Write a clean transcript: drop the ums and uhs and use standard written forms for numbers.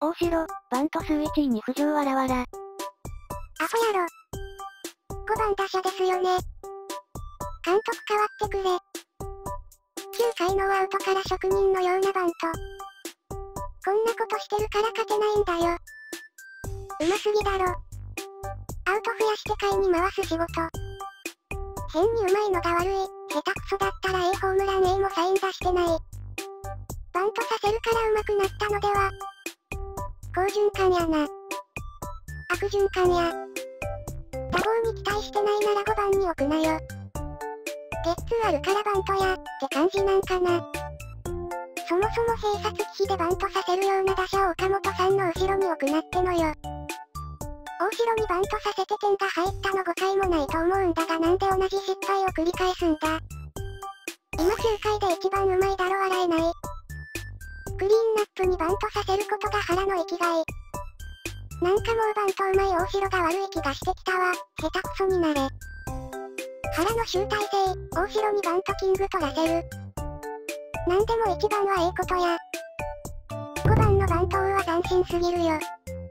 大城、バント数1位に浮上わらわら。 アホやろ。5番打者ですよね。監督変わってくれ。9回ノーアウトから職人のようなバント。こんなことしてるから勝てないんだよ。うますぎだろ。アウト増やして下位に回す仕事。変に上手いのが悪い。下手くそだったら A ホームラン A もサイン出してない。バントさせるから上手くなったのでは。好循環やな。悪循環や。打棒に期待してないなら5番に置くなよ。ゲッツーあるからバントや、って感じなんかな。そもそも併殺忌避でバントさせるような打者を岡本さんの後ろに置くなってのよ。大城にバントさせて点が入ったの5回もないと思うんだがなんで同じ失敗を繰り返すんだ。今9回で一番うまいだろ笑えない。クリーンナップにバントさせることが腹の生きがい。なんかもうバントうまい大城が悪い気がしてきたわ。下手くそになれ。腹の集大成、大城にバントキング取らせる。なんでも1番はええことや。5番のバント王は斬新すぎるよ。